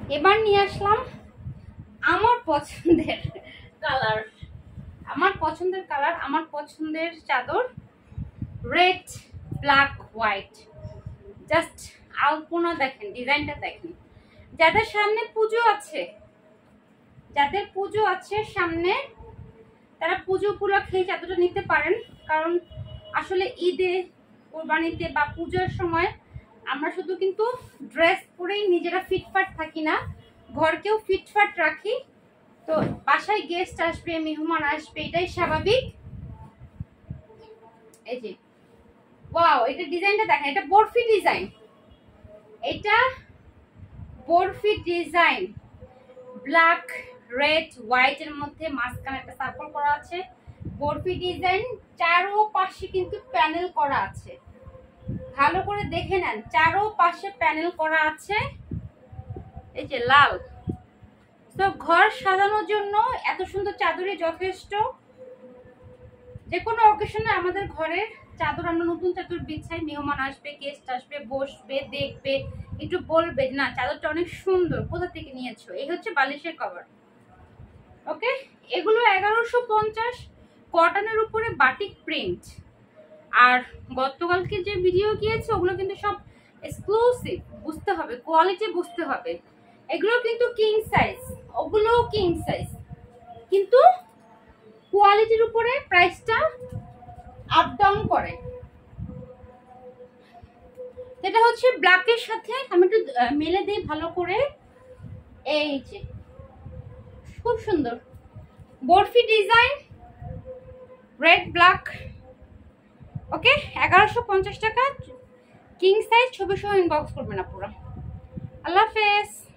এবার নিয়ে আসলাম আমার পছন্দের কালার, আমার পছন্দের চাদর, রেড ব্ল্যাক হোয়াইট। জাস্ট আলপনা দেখেন, ডিজাইনটা দেখেন। যাদের সামনে পুজো আছে সামনে, তারা পুজো উপলক্ষে এই চাদরটা নিতে পারেন। কারণ আসলে ঈদে, কোরবানিতে বা পুজোর সময় আমরা শুধু কিন্তু ড্রেস পরেই নিজেরা ফিটফাট থাকি না, ঘরকেও ফিটফাট রাখি। তো বাসায় গেস্ট আসবে, মেহমান আসবে, এটাই স্বাভাবিক। এই যে ওয়াও, এটা ডিজাইনটা দেখেন, এটা barfi design, black red white এর মধ্যে মাঝখানে একটা সার্কেল করা আছে, বরফি ডিজাইন। চারোপাশে কিন্তু প্যানেল করা আছে, ভালো করে দেখে নেন, চারোপাশে প্যানেল করা আছে। এই যে লাল। তো ঘর সাজানোর জন্য এত সুন্দর চাদরই যথেষ্ট। যে কোনো অকেশনে আমাদের ঘরের চাদর, আমরা নতুন চাদর বিছাই, মেহমান আসবে, গেস্ট আসবে, বসবে, দেখবে, একটু বলবে না চাদরটা অনেক সুন্দর, কোথা থেকে নিয়েছো। এই হচ্ছে বালিশের কভার। ওকে, এগুলো 1150, কটনের উপরে বাটিক প্রিন্ট। আর গতকালকে যে ভিডিও গিয়েছে ওগুলো কিন্তু সব এক্সক্লুসিভ, বুঝতে হবে, কোয়ালিটি বুঝতে হবে। এগুলো কিন্তু কিং সাইজ, ওগুলোও কিং সাইজ, কিন্তু কোয়ালিটির উপরে প্রাইসটা আপ ডাউন করে। এটা হচ্ছে ব্ল্যাকের সাথে, আমি একটু মেলে দিই ভালো করে। এই যে খুব সুন্দর barfi design, red black. Okay, 1150 টাকা, কিং সাইজ। ছবি সহ ইনবক্স করবেন আপনারা। আল্লাহ হাফেজ।